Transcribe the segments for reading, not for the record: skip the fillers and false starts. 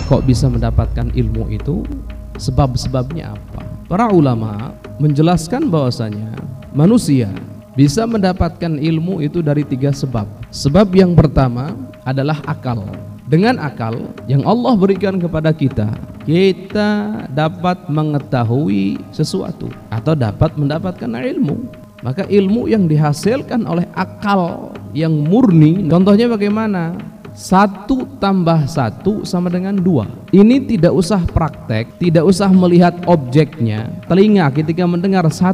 kok bisa mendapatkan ilmu itu? Sebab-sebabnya apa? Para ulama menjelaskan bahwasanya manusia bisa mendapatkan ilmu itu dari 3 sebab. Sebab yang pertama adalah akal. Dengan akal yang Allah berikan kepada kita, kita dapat mengetahui sesuatu atau dapat mendapatkan ilmu. Maka ilmu yang dihasilkan oleh akal yang murni, contohnya bagaimana? 1 tambah 1 sama dengan 2. Ini tidak usah praktek, tidak usah melihat objeknya. Telinga ketika mendengar 1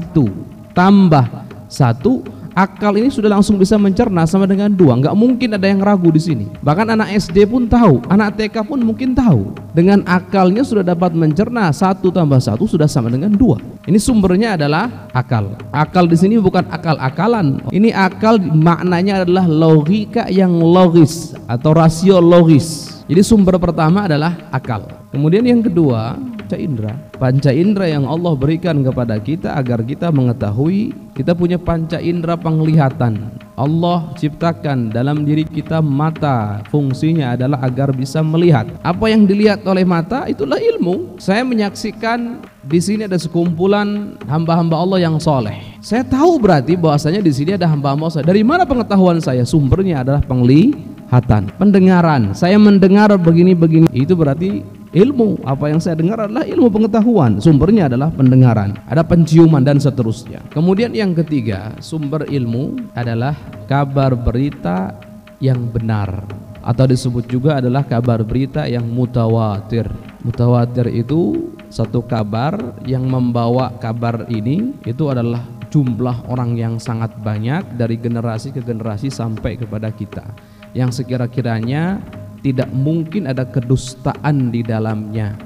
tambah 1, akal ini sudah langsung bisa mencerna sama dengan 2. Nggak mungkin ada yang ragu di sini. Bahkan anak SD pun tahu, anak TK pun mungkin tahu. Dengan akalnya sudah dapat mencerna 1 tambah 1 sudah sama dengan 2. Ini sumbernya adalah akal. Akal di sini bukan akal-akalan. Ini akal maknanya adalah logika yang logis atau rasio logis. Jadi sumber pertama adalah akal. Kemudian yang kedua, panca indera. Panca indera yang Allah berikan kepada kita agar kita mengetahui, kita punya panca indera penglihatan. Allah ciptakan dalam diri kita mata, fungsinya adalah agar bisa melihat. Apa yang dilihat oleh mata itulah ilmu. Saya menyaksikan di sini ada sekumpulan hamba-hamba Allah yang soleh. Saya tahu berarti bahwasanya di sini ada hamba-hamba Allah. Dari mana pengetahuan saya? Sumbernya adalah penglihatan, pendengaran. Saya mendengar begini-begini, itu berarti ilmu. Apa yang saya dengar adalah ilmu pengetahuan. Sumbernya adalah pendengaran, ada penciuman dan seterusnya. Kemudian yang ketiga, sumber ilmu adalah kabar berita yang benar, atau disebut juga adalah kabar berita yang mutawatir. Mutawatir itu satu kabar yang membawa kabar ini itu adalah jumlah orang yang sangat banyak dari generasi ke generasi sampai kepada kita, yang sekira-kiranya tidak mungkin ada kedustaan di dalamnya.